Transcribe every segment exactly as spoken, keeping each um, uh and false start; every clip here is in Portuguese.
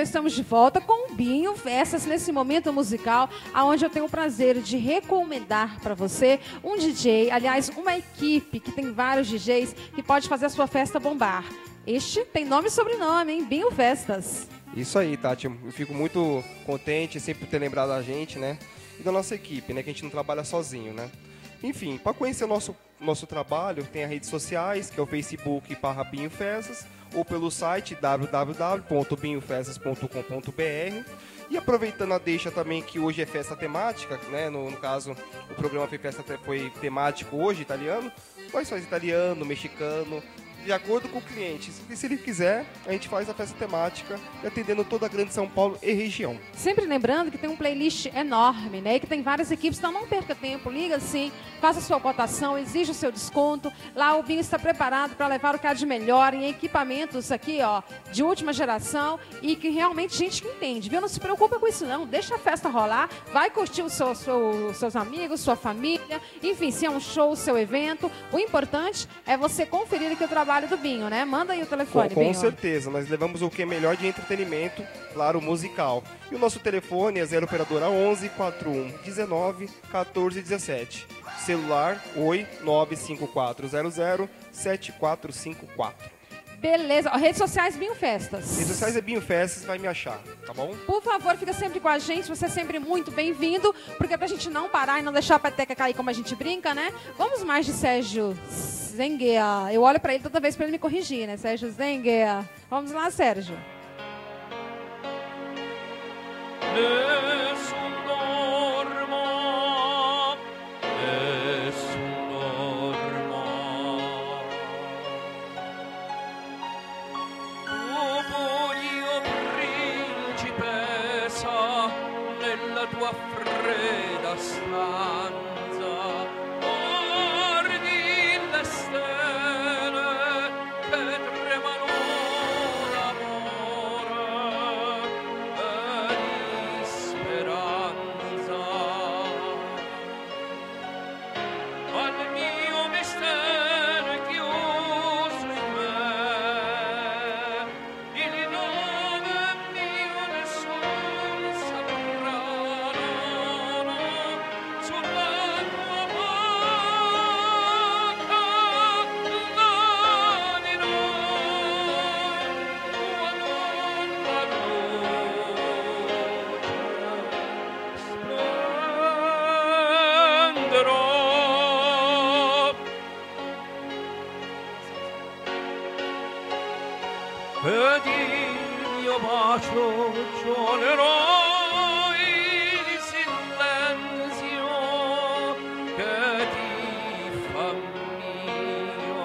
estamos de volta com o Binho Festas, nesse momento musical, onde eu tenho o prazer de recomendar para você um D J, aliás, uma equipe que tem vários D Js que pode fazer a sua festa bombar. Este tem nome e sobrenome, hein? Binho Festas. Isso aí, Tati. Eu fico muito contente sempre por ter lembrado a gente, né? E da nossa equipe, né? Que a gente não trabalha sozinho, né? Enfim, para conhecer o nosso, nosso trabalho, tem as redes sociais, que é o Facebook barra Binho Festas, ou pelo site w w w ponto binho festas ponto com ponto b r. E aproveitando a deixa também que hoje é festa temática, né? No, no caso, o programa foi, festa, foi temático hoje, italiano. Nós faz italiano, mexicano, de acordo com o cliente. Se, se ele quiser, a gente faz a festa temática, atendendo toda a grande São Paulo e região. Sempre lembrando que tem um playlist enorme, né? E que tem várias equipes, então não perca tempo, liga sim, faça a sua cotação, exija o seu desconto. Lá o Binho está preparado para levar o que há de melhor em equipamentos aqui, ó, de última geração e que realmente gente que entende, viu? Não se preocupa com isso não, deixa a festa rolar, vai curtir os seu, seu, seus amigos, sua família, enfim, se é um show, seu evento. O importante é você conferir aqui o trabalho do Binho, né? Manda aí o telefone, Com, com Binho. certeza, nós levamos o que é melhor de entretenimento, claro, musical. E o nosso telefone é zero operadora onze, quarenta e um, dezenove, quatorze, dezessete. Celular oi nove cinco quatro zero zero sete quatro cinco quatro. Beleza. Redes sociais Binho Festas. Redes sociais é Binho Festas, vai me achar, tá bom? Por favor, fica sempre com a gente, você é sempre muito bem-vindo, porque pra gente não parar e não deixar a peteca cair como a gente brinca, né? Vamos mais de Sérgio Zenguea. Eu olho pra ele toda vez pra ele me corrigir, né? Sérgio Zenguea. Vamos lá, Sérgio. Tua fredda stanza, guardi le stelle che tremano d'amore e di speranza. Al mio mistero è chiuso in me, il nome mio nessuno saprà. Ed il mio bacio suonerò il silenzio che ti fa mio.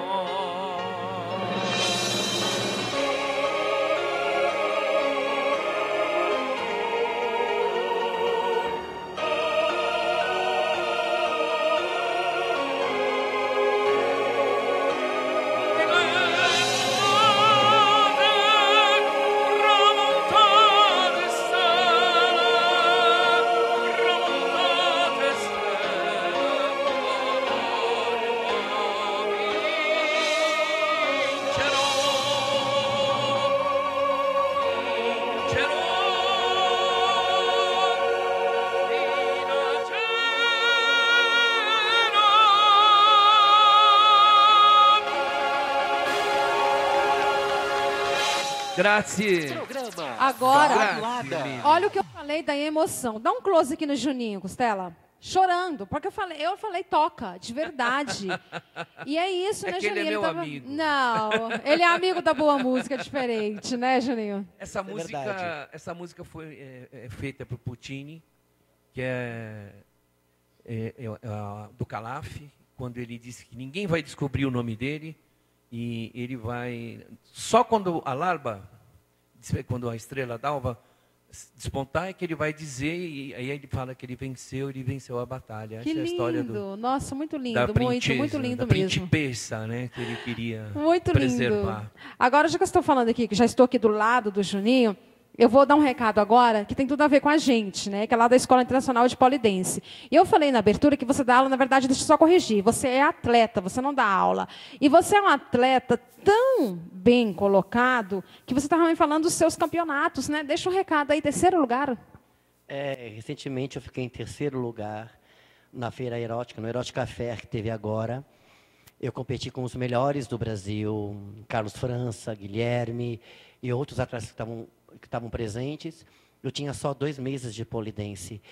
Grazie. Agora, Grazie, olha o que eu falei da emoção. Dá um close aqui no Juninho, Costela. Chorando, porque eu falei, eu falei toca, de verdade. E é isso, É né, que ele Juninho? é meu tava... amigo. Não, ele é amigo da boa música, diferente, né, Juninho? Essa É música, verdade. essa música foi é, é feita por Puccini, que é, é, é, é do Calaf, quando ele disse que ninguém vai descobrir o nome dele e ele vai só quando a larva, quando a estrela d'alva despontar é que ele vai dizer, e aí ele fala que ele venceu, ele venceu a batalha. Que Essa é a história do, lindo! Nossa, muito lindo, da muito, princesa, muito lindo da mesmo. principessa, né, que ele queria Muito preservar. lindo. Agora, já que eu estou falando aqui, que já estou aqui do lado do Juninho, eu vou dar um recado agora que tem tudo a ver com a gente, né? Que é lá da Escola Internacional de Polidense. E eu falei na abertura que você dá aula, na verdade, deixa eu só corrigir. Você é atleta, você não dá aula. E você é um atleta tão bem colocado que você estava me falando dos seus campeonatos, né? Deixa um recado aí, terceiro lugar. É, recentemente eu fiquei em terceiro lugar na feira erótica, no Erótica Fair que teve agora. Eu competi com os melhores do Brasil, Carlos França, Guilherme e outros atletas que estavam que estavam presentes. Eu tinha só dois meses de polidense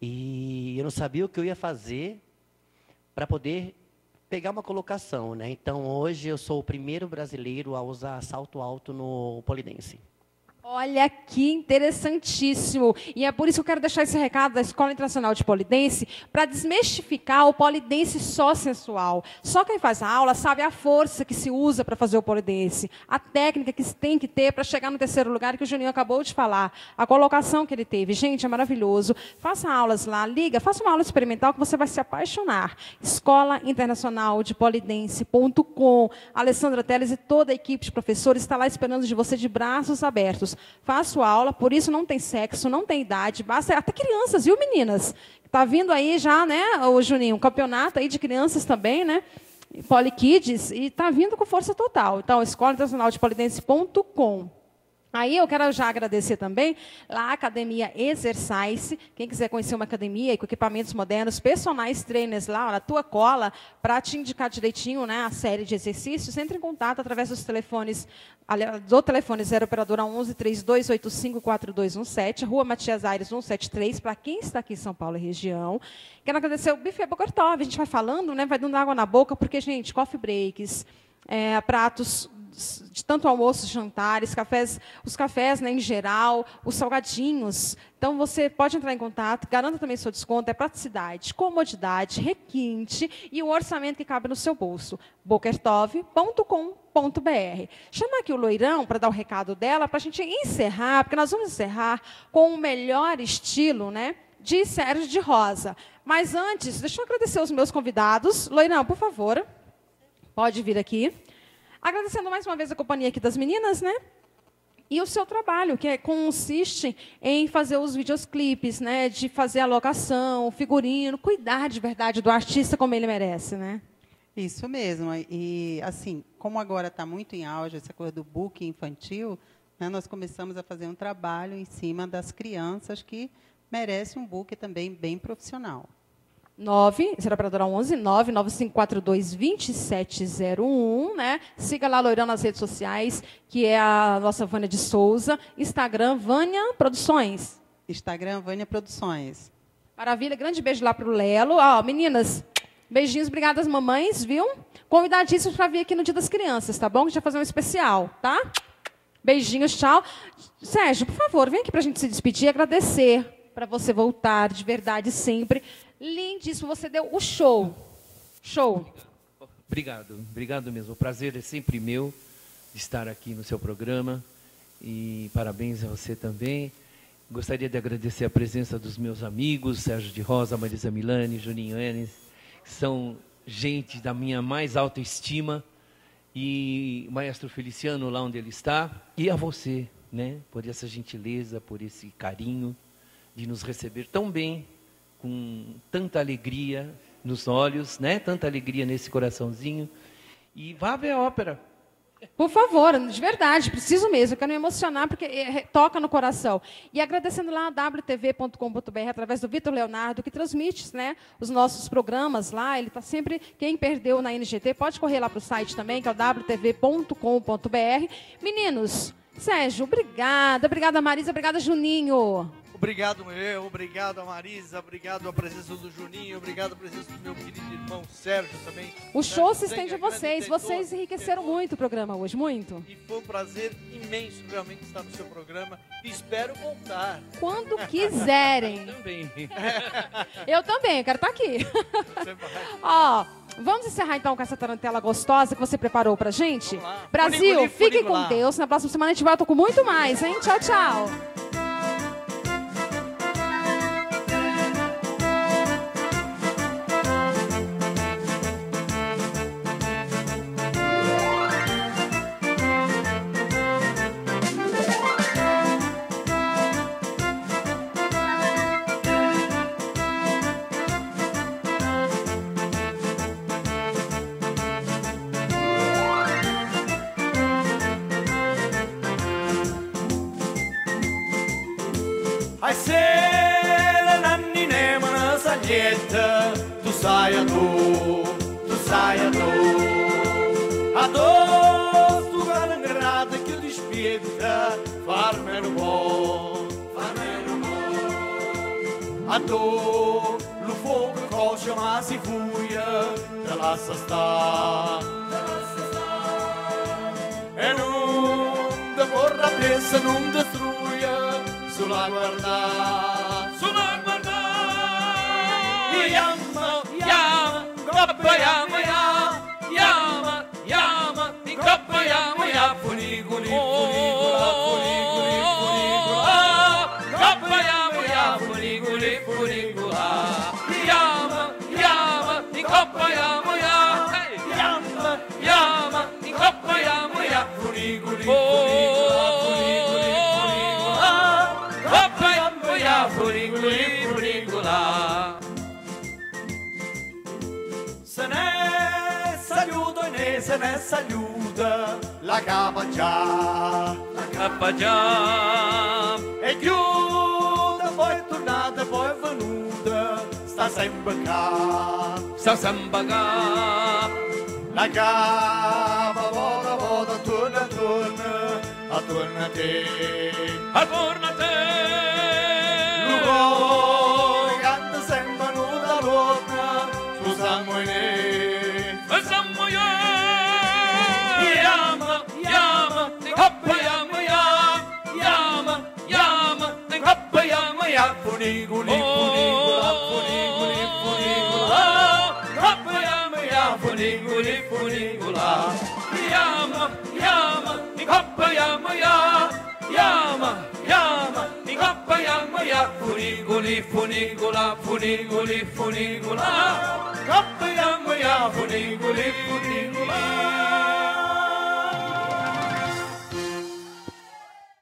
e eu não sabia o que eu ia fazer para poder pegar uma colocação, né? Então hoje eu sou o primeiro brasileiro a usar salto alto no polidense. Olha que interessantíssimo. E é por isso que eu quero deixar esse recado da Escola Internacional de Polidense para desmistificar o polidense só sensual. Só quem faz a aula sabe a força que se usa para fazer o polidense, a técnica que se tem que ter para chegar no terceiro lugar, que o Juninho acabou de falar, a colocação que ele teve. Gente, é maravilhoso. Faça aulas lá, liga, faça uma aula experimental que você vai se apaixonar. escola internacional de polidense ponto com. Alessandra Teles e toda a equipe de professores está lá esperando de você de braços abertos. Faço aula, por isso não tem sexo, não tem idade, basta até crianças, viu, meninas? Está vindo aí já, né, o Juninho, um campeonato aí de crianças também, né? Polikids, e está vindo com força total. Então, escola internacional de polidense ponto com. Aí eu quero já agradecer também lá a Academia Exercise. Quem quiser conhecer uma academia e com equipamentos modernos, personagens trainers lá na tua cola, para te indicar direitinho, né, a série de exercícios, entre em contato através dos telefones, do telefone zero operadora onze, três dois oito cinco, quatro dois um sete, Rua Matias Aires cento e setenta e três, para quem está aqui em São Paulo e região. Quero agradecer o Buffet Bocortov, a gente vai falando, né, vai dando água na boca, porque, gente, coffee breaks, é, pratos de tanto almoços, jantares, cafés, os cafés, né, em geral, os salgadinhos. Então, você pode entrar em contato, garanta também seu desconto, é praticidade, comodidade, requinte e um orçamento que cabe no seu bolso. bokertov ponto com ponto br. Chama aqui o Loirão para dar o recado dela, para a gente encerrar, porque nós vamos encerrar com o melhor estilo, né, de Sérgio de Rosa. Mas antes, deixa eu agradecer os meus convidados. Loirão, por favor, pode vir aqui. Agradecendo mais uma vez a companhia aqui das meninas, né? E o seu trabalho, que é, consiste em fazer os videoclipes, né? De fazer a locação, figurino, cuidar de verdade do artista como ele merece, né? Isso mesmo. E, assim, como agora está muito em auge essa coisa do book infantil, né, nós começamos a fazer um trabalho em cima das crianças que merecem um book também bem profissional. nove, será operadora onze, nove nove cinco quatro dois, dois sete zero um, né? Siga lá a Loirão nas redes sociais, que é a nossa Vânia de Souza. Instagram, Vânia Produções. Instagram, Vânia Produções. Maravilha, grande beijo lá para o Lelo. Ó, meninas, beijinhos, obrigadas mamães, viu? Convidadíssimos para vir aqui no Dia das Crianças, tá bom? Que a gente vai fazer um especial, tá? Beijinhos, tchau. Sérgio, por favor, vem aqui para a gente se despedir e agradecer para você voltar de verdade sempre. Lindíssimo, você deu o show. Show. Obrigado, obrigado mesmo. O prazer é sempre meu de estar aqui no seu programa. E parabéns a você também. Gostaria de agradecer a presença dos meus amigos, Sérgio de Rosa, Marisa Milani, Juninho Enes, que são gente da minha mais alta estima. E o maestro Feliciano, lá onde ele está. E a você, né, por essa gentileza, por esse carinho de nos receber tão bem, com tanta alegria nos olhos, né? Tanta alegria nesse coraçãozinho. E vá ver a ópera. Por favor, de verdade, preciso mesmo. Eu quero me emocionar, porque é, toca no coração. E agradecendo lá a w t v ponto com ponto b r, através do Vitor Leonardo, que transmite, né, os nossos programas lá. Ele está sempre... Quem perdeu na N G T, pode correr lá para o site também, que é o w t v ponto com ponto b r. Meninos, Sérgio, obrigada. Obrigada, Marisa. Obrigada, Juninho. Obrigado, eu, obrigado a Marisa, obrigado a presença do Juninho, obrigado a presença do meu querido irmão Sérgio também. O show se estende a vocês, vocês enriqueceram muito o programa hoje, muito. E foi um prazer imenso realmente estar no seu programa e espero voltar. Quando quiserem. Eu também. Eu também, eu quero estar aqui. Ó, vamos encerrar então com essa tarantela gostosa que você preparou pra gente? Brasil, Funico, fiquem funico com lá. Deus, na próxima semana a gente volta com muito mais, hein? Tchau, tchau. ai se nanni ne mana saglietta, tu sai a tu, tu sai a tu, a tu, tu garangrada che ti spietta, farmelo buon, farmelo buon, a tu, lo fuoco coscia ma si fuia, te lascia sta, te lascia sta, e non te vorrà pressa, non te struia, sulla guarda, sulla guarda, yama, yama, coppa yama, yama, yama, in coppa yama, ya, fuliguli, fuligula, fuliguli, fuligula, coppa yama, ya, fuliguli, fuligula, yama, yama, in coppa yama, ya, yama, yama, in coppa yama, ya, fuliguli, fuligula, fuliguli, fuligula, coppa yama, ya, fuliguli, fuligula. Se ne saluto e ne se ne saluta la capa già, la capa già, e chiuda, poi è tornata, poi è venuta, sta sempre qua, sta sempre qua, la capa volta, volta, torna, torna, attorno a te, attorno a te, lui canta sempre nuda l'orna, scusiamo in scusiamo io, yama, yama, ne coppa yama, yama, yama, ne coppa yama, ya, funiguli, funigula, funiguli, funigula, coppa yama, ya, funiguli, funigula, yama, yama, ne coppa yama, ya, yama, yama, ne coppa yama, ya, funiguli, funigula, funiguli, funigula, coppa yama, ya, funiguli, funigula.